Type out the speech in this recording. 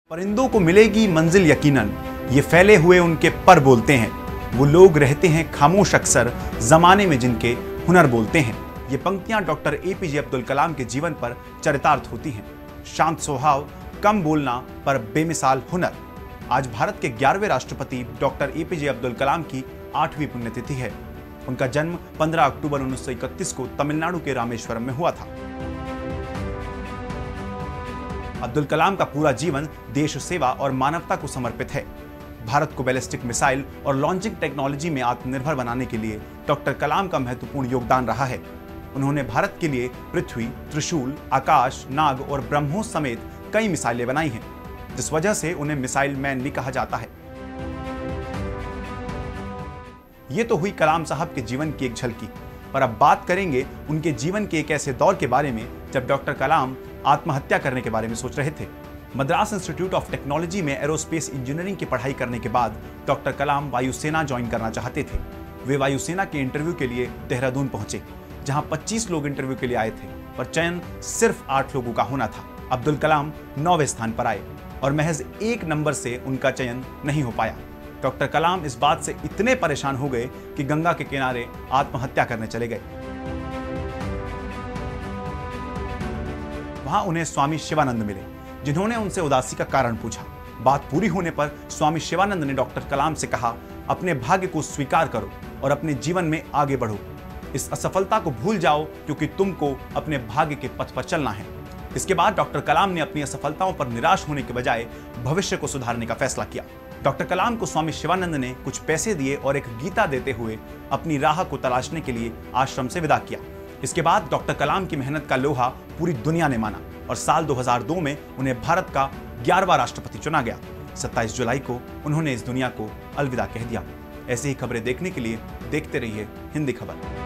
परिंदों को मिलेगी मंजिल यकीनन, ये फैले हुए उनके पर बोलते हैं। वो लोग रहते हैं खामोश अक्सर, जमाने में जिनके हुनर बोलते हैं। ये पंक्तियां डॉक्टर एपीजे अब्दुल कलाम के जीवन पर चरितार्थ होती हैं। शांत स्वभाव, कम बोलना पर बेमिसाल हुनर। आज भारत के 11वें राष्ट्रपति डॉक्टर एपीजे अब्दुल कलाम की 8वीं पुण्यतिथि है। उनका जन्म 15 अक्टूबर 1931 को तमिलनाडु के रामेश्वरम में हुआ था। अब्दुल कलाम का पूरा जीवन देश सेवा और मानवता को समर्पित है। भारत को बैलिस्टिक मिसाइल और लॉन्चिंग टेक्नोलॉजी में आत्मनिर्भर बनाने के लिए डॉक्टर कलाम का महत्वपूर्ण योगदान रहा है। उन्होंने भारत के लिए पृथ्वी, त्रिशूल, आकाश, नाग और ब्रह्मोस समेत कई मिसाइलें बनाई हैं, जिस वजह से उन्हें मिसाइल मैन भी कहा जाता है। ये तो हुई कलाम साहब के जीवन की एक झलकी, पर अब बात करेंगे उनके जीवन के एक ऐसे दौर के बारे में जब डॉक्टर कलाम आत्महत्या करने के बारे में सोच रहे थे। मद्रास इंस्टीट्यूट ऑफ टेक्नोलॉजी में एरोस्पेस इंजीनियरिंग की पढ़ाई करने के बाद डॉक्टर कलाम वायुसेना ज्वाइन करना चाहते थे। वे वायुसेना के इंटरव्यू के लिए देहरादून पहुंचे, जहां 25 लोग इंटरव्यू के लिए आए थे, पर चयन सिर्फ 8 लोगों का होना था। अब्दुल कलाम 9वें स्थान पर आए और महज 1 नंबर से उनका चयन नहीं हो पाया। डॉक्टर कलाम इस बात से इतने परेशान हो गए कि गंगा के किनारे आत्महत्या करने चले गए। वहां उन्हें स्वामी शिवानंद मिले, जिन्होंने उनसे उदासी का कारण पूछा। बात पूरी होने पर स्वामी शिवानंद ने डॉक्टर कलाम से कहा, अपने भाग्य को स्वीकार करो और अपने जीवन में आगे बढ़ो। इस असफलता को भूल जाओ, क्योंकि तुमको अपने भाग्य के पथ पर चलना है। इसके बाद डॉक्टर कलाम ने अपनी असफलताओं पर निराश होने के बजाय भविष्य को सुधारने का फैसला किया। डॉक्टर कलाम को स्वामी शिवानंद ने कुछ पैसे दिए और एक गीता देते हुए अपनी राह को तलाशने के लिए आश्रम से विदा किया। इसके बाद डॉक्टर कलाम की मेहनत का लोहा पूरी दुनिया ने माना और साल 2002 में उन्हें भारत का 11वां राष्ट्रपति चुना गया। 27 जुलाई को उन्होंने इस दुनिया को अलविदा कह दिया। ऐसे ही खबरें देखने के लिए देखते रहिए हिंदी खबर।